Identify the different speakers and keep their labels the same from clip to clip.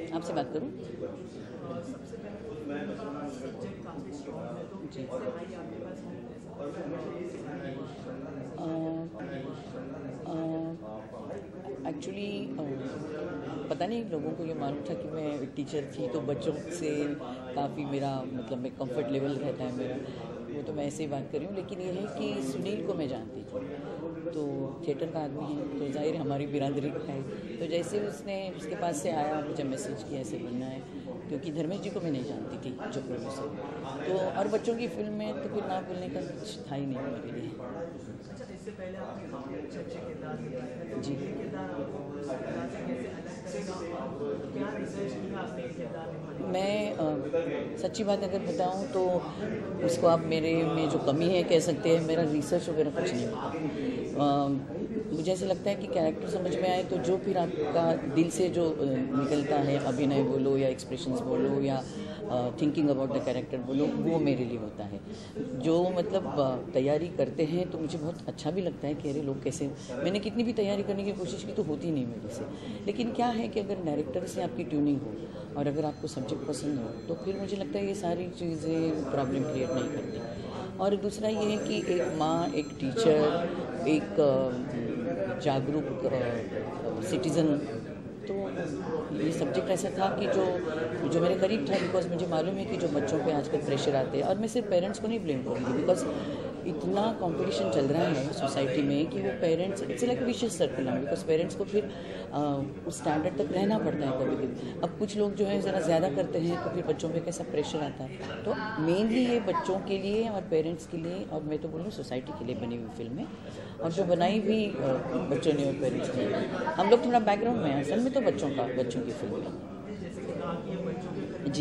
Speaker 1: आपसे बात करूं? जी। एक्चुअली पता नहीं लोगों को ये मालूम था कि मैं एक टीचर थी, तो बच्चों से काफ़ी मेरा मतलब मैं कंफर्ट लेवल रहता है मेरा, वो तो मैं ऐसे ही बात कर रही हूँ। लेकिन ये है कि सुनील को मैं जानती थी, तो थिएटर का आदमी है, तो जाहिर हमारी बिरादरी का है। तो जैसे उसने उसके पास से आया, मुझे मैसेज किया ऐसे बनना है, क्योंकि धर्मेश जी को मैं नहीं जानती थी जो प्रोड्यूसर, तो और बच्चों की फिल्म में तो फिर ना बोलने का कुछ था ही नहीं मेरे लिए।
Speaker 2: इससे पहले आपने काफी अच्छे किरदार निभाए
Speaker 1: जी। मैं सच्ची बात अगर बताऊं तो उसको आप मेरे में जो कमी है कह सकते हैं, मेरा रिसर्च वगैरह कुछ नहीं होता। मुझे ऐसा लगता है कि कैरेक्टर समझ में आए तो जो फिर आपका दिल से जो निकलता है, अभिनय बोलो या एक्सप्रेशंस बोलो या थिंकिंग अबाउट द कैरेक्टर बोलो, वो मेरे लिए होता है। जो मतलब तैयारी करते हैं तो मुझे बहुत अच्छा भी लगता है कि अरे लोग कैसे, मैंने कितनी भी तैयारी करने की कोशिश की तो होती नहीं मेरे से। लेकिन क्या है कि अगर डायरेक्टर से आपकी ट्यूनिंग हो और अगर आपको सब्जेक्ट पसंद हो तो फिर मुझे लगता है ये सारी चीज़ें प्रॉब्लम क्रिएट नहीं करती। और दूसरा ये है कि एक माँ, एक टीचर, एक जागरूक सिटीज़न, तो ये सब्जेक्ट ऐसा था कि जो मेरे करीब था, बिकॉज मुझे मालूम है कि जो बच्चों पे आजकल प्रेशर आते हैं, और मैं सिर्फ पेरेंट्स को नहीं ब्लेम करूँगी, बिकॉज इतना कंपटीशन चल रहा है सोसाइटी में कि वो parents, it's like vicious circle है, बिकॉज पेरेंट्स को फिर उस स्टैंडर्ड तक रहना पड़ता है कभी कभी। अब कुछ लोग जो है ज़रा ज़्यादा करते हैं तो फिर बच्चों पे कैसा प्रेशर आता है। तो मेनली ये बच्चों के लिए और पेरेंट्स के लिए, और मैं तो बोलूँ सोसाइटी के लिए बनी हुई फिल्म है, और जो बनाई भी बच्चों ने और पेरेंट्स ने। हम लोग थोड़ा बैकग्राउंड में हैं, असल में तो बच्चों की फिल्म है। जी,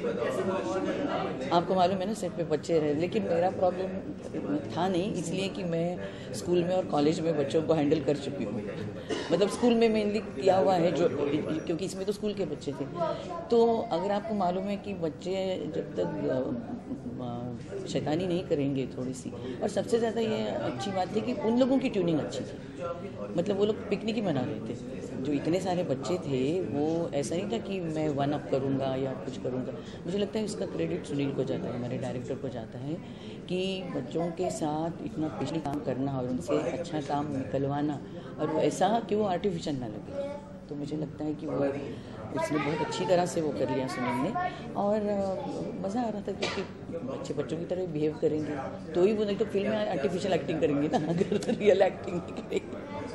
Speaker 1: आपको मालूम है ना सेट पे बच्चे रहे, लेकिन मेरा प्रॉब्लम था नहीं, इसलिए कि मैं स्कूल में और कॉलेज में बच्चों को हैंडल कर चुकी हूँ। मतलब स्कूल में मेनली किया हुआ है, जो क्योंकि इसमें तो स्कूल के बच्चे थे। तो अगर आपको मालूम है कि बच्चे जब तक शैतानी नहीं करेंगे थोड़ी सी, और सबसे ज़्यादा ये अच्छी बात थी कि उन लोगों की ट्यूनिंग अच्छी थी। मतलब वो लोग पिकनिक ही मना रहे थे, जो इतने सारे बच्चे थे, वो ऐसा नहीं था कि मैं वन अप करूँगा या कुछ करूँगा। मुझे लगता है इसका क्रेडिट सुनील को जाता है, हमारे डायरेक्टर को जाता है, कि बच्चों के साथ इतना पिछले काम करना और उनसे अच्छा काम निकलवाना, और ऐसा कि वो आर्टिफिशियल ना लगे। तो मुझे लगता है कि वो उसने बहुत अच्छी तरह से वो कर लिया सुनील ने, और मज़ा आ रहा था, क्योंकि बच्चे बच्चों की तरह बिहेव करेंगे तो ही वो, नहीं तो फिल्म में आर्टिफिशियल एक्टिंग करेंगे ना, अगर रियल एक्टिंग नहीं करेंगे।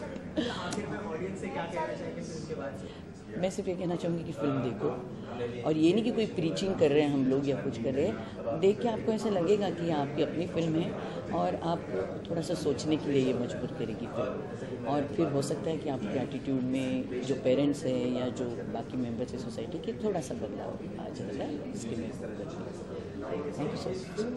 Speaker 1: मैं सिर्फ ये कहना चाहूँगी कि फिल्म देखो, और ये नहीं कि कोई प्रीचिंग कर रहे हैं हम लोग या कुछ कर रहे हैं। देख के आपको ऐसा लगेगा कि आपकी अपनी फिल्म है, और आपको थोड़ा सा सोचने के लिए ये मजबूर करेगी फिल्म, और फिर हो सकता है कि आपके एटीट्यूड में जो पेरेंट्स हैं या जो बाकी मेंबर्स हैं सोसाइटी के, थोड़ा सा बदलाव आ जाएगा, इसके लिए thank you so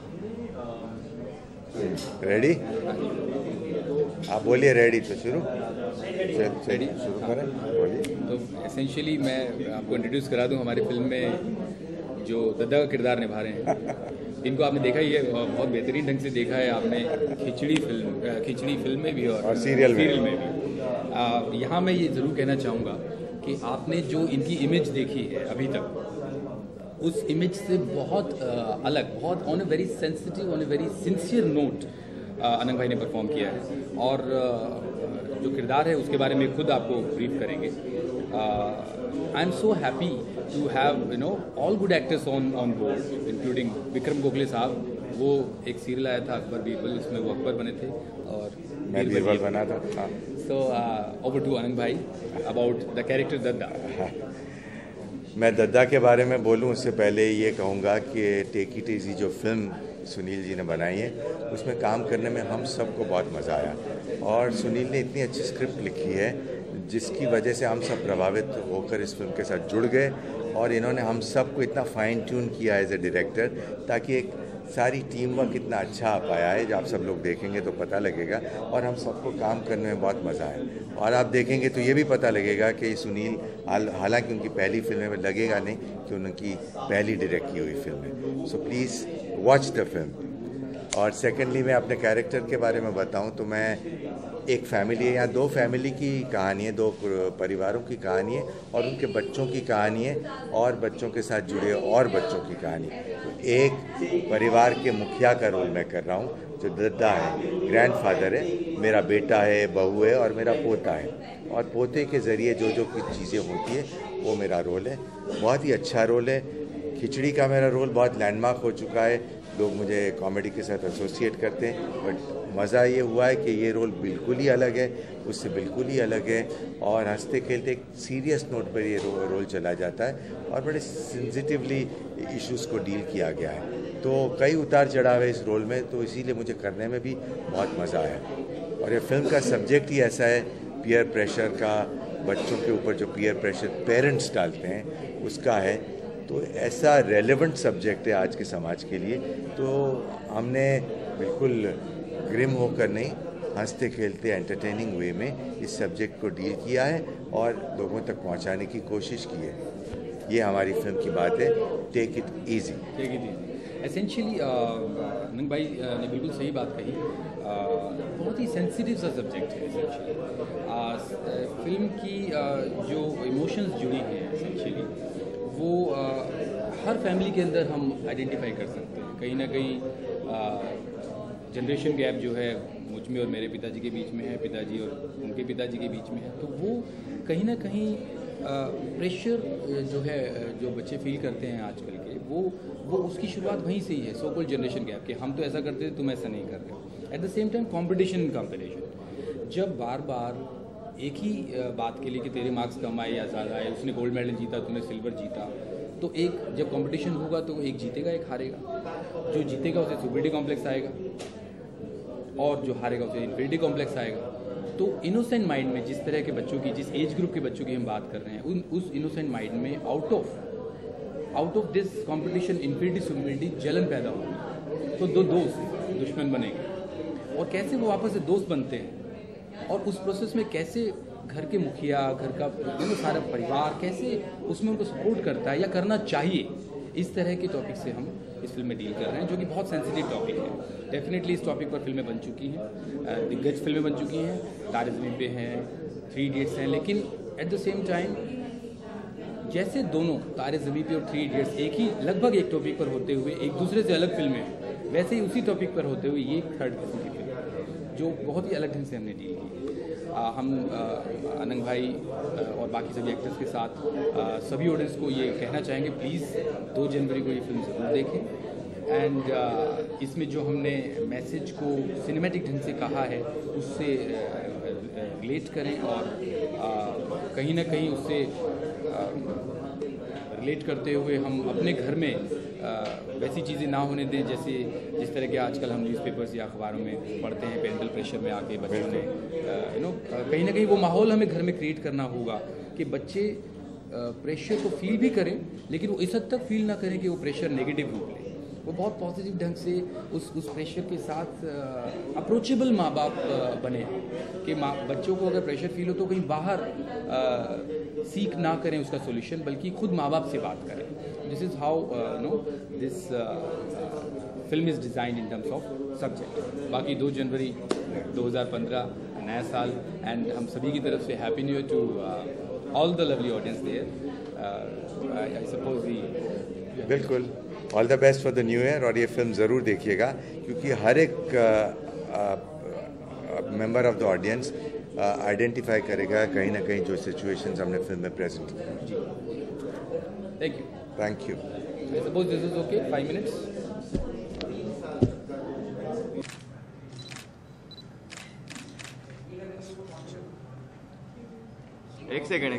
Speaker 1: much.
Speaker 3: Ready? आप बोलिए रेडी, तो शुरू करें, बोलिए।
Speaker 4: तो एसेंशियली मैं आपको इंट्रोड्यूस करा दूं, हमारी फिल्म में जो दद्दा का किरदार निभा रहे हैं, इनको आपने देखा ही है, बहुत बेहतरीन ढंग से देखा है आपने खिचड़ी फिल्म में भी और
Speaker 3: सीरियल में
Speaker 4: भी। यहाँ मैं ये ज़रूर कहना चाहूँगा कि आपने जो इनकी इमेज देखी है अभी तक, उस इमेज से बहुत अलग, बहुत on a very sensitive, on a very sincere note Anang भाई ने परफॉर्म किया है, और जो किरदार है उसके बारे में खुद आपको ब्रीफ करेंगे। I am so happy to have all good actors on board, including Vikram Gokhale साहब। वो एक सीरियल आया था अकबर बीरबल, उसमें वो अकबर बने थे और
Speaker 3: मैं बीरबल बना था।
Speaker 4: सो ओवर टू अनंग भाई अबाउट द कैरेक्टर दद्दा।
Speaker 3: मैं दद्दा के बारे में बोलूं उससे पहले ये कहूँगा कि टेक इट इजी जो फिल्म सुनील जी ने बनाई है, उसमें काम करने में हम सबको बहुत मज़ा आया, और सुनील ने इतनी अच्छी स्क्रिप्ट लिखी है जिसकी वजह से हम सब प्रभावित होकर इस फिल्म के साथ जुड़ गए, और इन्होंने हम सबको इतना फाइन ट्यून किया एज ए डायरेक्टर, ताकि एक सारी टीम वर्क इतना अच्छा आ पाया है। जब आप सब लोग देखेंगे तो पता लगेगा, और हम सबको काम करने में बहुत मज़ा आया। और आप देखेंगे तो ये भी पता लगेगा कि सुनील, हालांकि उनकी पहली फिल्म में लगेगा नहीं कि उनकी पहली डायरेक्ट की हुई फिल्म है। So please watch the film. और सेकेंडली मैं अपने कैरेक्टर के बारे में बताऊं तो मैं एक फैमिली है, यहाँ दो फैमिली की कहानी है, दो परिवारों की कहानी है और उनके बच्चों की कहानी है और बच्चों के साथ जुड़े और बच्चों की कहानी। तो एक परिवार के मुखिया का रोल मैं कर रहा हूँ, जो दद्दा है, ग्रैंडफादर है, मेरा बेटा है, बहू है और मेरा पोता है, और पोते के ज़रिए जो जो कुछ चीज़ें होती है वो मेरा रोल है। बहुत ही अच्छा रोल है। खिचड़ी का मेरा रोल बहुत लैंडमार्क हो चुका है, लोग मुझे कॉमेडी के साथ एसोसिएट करते हैं, बट मज़ा ये हुआ है कि ये रोल बिल्कुल ही अलग है, उससे बिल्कुल ही अलग है और हंसते खेलते एक सीरियस नोट पर ये रोल चला जाता है और बड़े सेंसिटिवली इश्यूज़ को डील किया गया है। तो कई उतार चढ़ाव है इस रोल में, तो इसीलिए मुझे करने में भी बहुत मज़ा आया। और ये फिल्म का सब्जेक्ट ही ऐसा है, पीयर प्रेशर का, बच्चों के ऊपर जो पीयर प्रेशर पेरेंट्स डालते हैं उसका है। तो ऐसा रेलेवेंट सब्जेक्ट है आज के समाज के लिए, तो हमने बिल्कुल ग्रिम होकर नहीं, हंसते खेलते एंटरटेनिंग वे में इस सब्जेक्ट को डील किया है और लोगों तक पहुंचाने की कोशिश की है। ये हमारी फिल्म की बात है, टेक इट ईजी।
Speaker 4: एसेंशियली नंग भाई ने बिल्कुल सही बात कही। बहुत ही सेंसिटिव सा सब्जेक्ट है एसेंशियली। फिल्म की जो इमोशंस जुड़ी हैं एसेंशियली वो हर फैमिली के अंदर हम आइडेंटिफाई कर सकते हैं। कहीं ना कहीं जनरेशन गैप जो है मुझ में और मेरे पिताजी के बीच में है, पिताजी और उनके पिताजी के बीच में है, तो वो कहीं ना कहीं प्रेशर जो है जो बच्चे फील करते हैं आजकल के, वो उसकी शुरुआत वहीं से ही है, सो कॉल्ड जनरेशन गैप के। हम तो ऐसा करते थे, तुम ऐसा नहीं कर रहे। At the same time competition, जब बार बार एक ही बात के लिए कि तेरे मार्क्स कम आए या ज़्यादा आए, उसने गोल्ड मेडल जीता, तूने सिल्वर जीता, तो एक जब कंपटीशन होगा तो एक जीतेगा एक हारेगा। जो जीतेगा उसे सुपीरियरिटी कॉम्प्लेक्स आएगा और जो हारेगा उसे इन्फीरियरिटी कॉम्प्लेक्स आएगा। तो इनोसेंट माइंड में जिस तरह के बच्चों की, जिस एज ग्रुप के बच्चों की हम बात कर रहे हैं, उस इनोसेंट माइंड में out of this competition inferiority superiority जलन पैदा होगी। तो दो दोस्त दुश्मन बनेंगे और कैसे वो आपस में दोस्त बनते हैं और उस प्रोसेस में कैसे घर के मुखिया, घर का सारा परिवार कैसे उसमें उनको सपोर्ट करता है या करना चाहिए, इस तरह के टॉपिक से हम इस फिल्म में डील कर रहे हैं, जो कि बहुत सेंसिटिव टॉपिक है। डेफिनेटली इस टॉपिक पर फिल्में बन चुकी हैं, दिग्गज फिल्में बन चुकी हैं, तारे ज़मीन पे हैं, 3 इडियट्स हैं, लेकिन एट द सेम टाइम जैसे दोनों तारे ज़मीन पे और 3 इडियट्स एक ही लगभग एक टॉपिक पर होते हुए एक दूसरे से अलग फिल्में हैं, वैसे ही उसी टॉपिक पर होते हुए ये थर्ड किस्म की फिल्म जो बहुत ही अलग ढंग से हमने डील की। हम अनंग भाई और बाकी सभी एक्टर्स के साथ सभी ऑडियंस को ये कहना चाहेंगे, प्लीज़ 2 जनवरी को ये फिल्म ज़रूर देखें। एंड इसमें जो हमने मैसेज को सिनेमैटिक ढंग से कहा है उससे रिलेट करें और कहीं ना कहीं उससे रिलेट करते हुए हम अपने घर में वैसी चीज़ें ना होने दें जैसे जिस तरह के आजकल हम न्यूज़पेपर्स या अखबारों में पढ़ते हैं, पेरेंटल प्रेशर में आके बच्चों ने कहीं ना कहीं वो माहौल हमें घर में क्रिएट करना होगा कि बच्चे प्रेशर को फील भी करें, लेकिन वो इस हद तक फील ना करें कि वो प्रेशर नेगेटिव रूप ले, वो बहुत पॉजिटिव ढंग से उस प्रेशर के साथ अप्रोचेबल माँ बाप बने कि बच्चों को अगर प्रेशर फील हो तो कहीं बाहर सीख ना करें उसका सॉल्यूशन, बल्कि खुद माँ बाप से बात करें। This is how this film is designed in terms of subject. बाकी 2 जनवरी 2015 नया साल, एंड हम सभी की तरफ से happy new year to all the lovely audience there. I suppose we
Speaker 3: बिल्कुल all the best for the new year. और ये फिल्म ज़रूर देखिएगा क्योंकि हर एक member of the audience identify करेगा कहीं ना कहीं जो सिचुएशंस हमने फिल्म में प्रेजेंट की। Thank you.
Speaker 4: I suppose this is okay, 5 minutes.
Speaker 5: एक सेकंड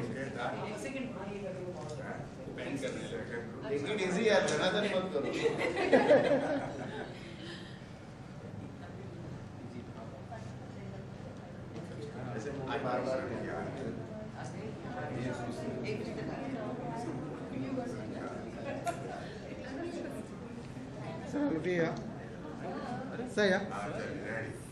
Speaker 5: यार, धनाधन मत करो।
Speaker 6: Saya.